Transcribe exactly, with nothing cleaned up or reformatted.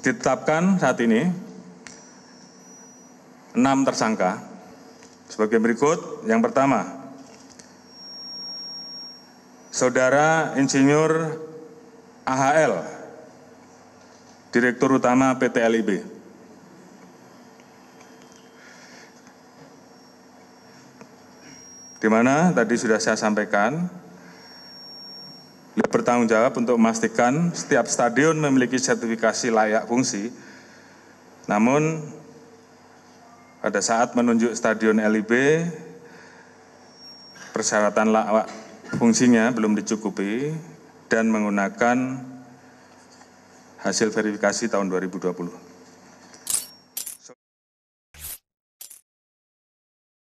Ditetapkan saat ini enam tersangka sebagai berikut. Yang pertama, Saudara Insinyur A H L, Direktur Utama P T L I B. Di mana tadi sudah saya sampaikan, beliau bertanggung jawab untuk memastikan setiap stadion memiliki sertifikasi layak fungsi. Namun pada saat menunjuk stadion L I B, persyaratan layak fungsinya belum dicukupi dan menggunakan hasil verifikasi tahun dua ribu dua puluh.